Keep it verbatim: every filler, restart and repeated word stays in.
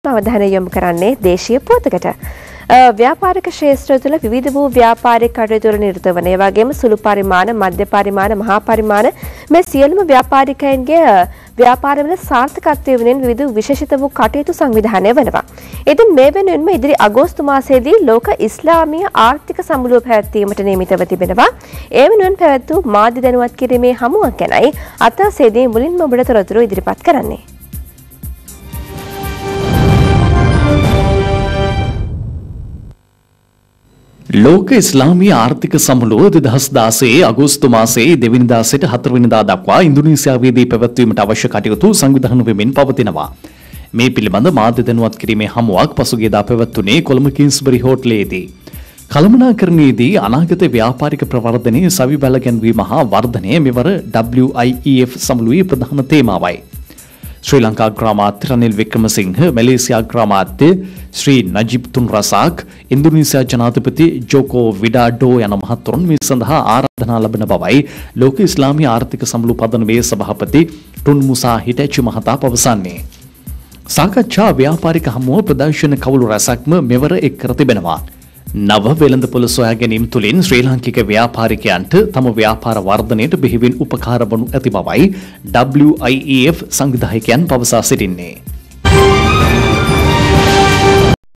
අවධානය යොමු කරන්නේ දේශීය පුවතකට. ව්‍යාපාරික ක්ෂේත්‍රය තුළ විවිධ වූ ව්‍යාපාරික කටයුතු වල නිරත වන ඒ වගේම සුළු පරිමාණ, මධ්‍ය පරිමාණ, මහා පරිමාණ මේ සියලුම ව්‍යාපාරිකයන්ගේ ව්‍යාපාරවල සාර්ථකත්වය වෙනුවෙන් විවිධ විශේෂිත වූ කටයුතු සංවිධානය වෙනවා. ඉතින් මේ වෙනුවෙන්ම ඉදිරි අගෝස්තු මාසයේදී ලෝක ඉස්ලාමීය ආර්ථික සමුළුව පැවැත්වීමට නියමිතව තිබෙනවා. ඒ වෙනුවෙන් පැවැත් වූ මාධ්‍ය දැනුවත් කිරීමේ හමුවක් ගැනයි අතසේදී මුලින්ම ඔබට තොරතුරු ඉදිරිපත් කරන්නේ. ලෝක ඉස්ලාමීය ආර්ථික සමුළුව දෙදහස් දාසයේ අගෝස්තු මාසයේ දෙවැනිදා සිට හතරවෙනිදා දක්වා ඉන්දුනීසියාවේදී පැවැත්වීමට අවශ්‍ය කටයුතු සංවිධානය වෙමින් පවතිනවා. මේ පිළිබඳ මාධ්‍ය දැනුවත් කිරීමේ හමුවක් පසුගියදා පැවැත්වුණේ කොළඹ කිංස්බරි හෝටලයේදී. කළමනාකරණයේදී අනාගත ව්‍යාපාරික ප්‍රවර්ධනයේ සවි බැල ගැන්වීම හා වර්ධනය මෙවර W I E F සමුළුවේ ප්‍රධාන තේමාවයි. ශ්‍රී ලංකා ග්‍රාමාත්‍ය රනිල් වික්‍රමසිංහ, මැලේසියා ග්‍රාමාත්‍ය Sri Najib Tun Razak, Indonesia ජනාධිපති ජෝකෝ විඩාඩෝ යන මහතුරුන් මේ සඳහා ආරාධනා ලබන බවයි ලෝක ඉස්ලාමීය ආර්ථික සමුළු පදනමේ සභාපති ටුන් මුසා හිටැචි මහතා පවසන්නේ. සාකච්ඡා ව්‍යාපාරික හමුව ප්‍රදර්ශන කවුළු රැසක්ම මෙවර එක් කර තිබෙනවා. නව වෙළඳපොළ සොයා ගැනීම තුළින් ශ්‍රී ලාංකික ව්‍යාපාරිකයන්ට තම ව්‍යාපාර වර්ධනයට බෙහෙවින් උපකාර වනු ඇති බවයි W I E F සංවිධායකයන් පවසා සිටින්නේ.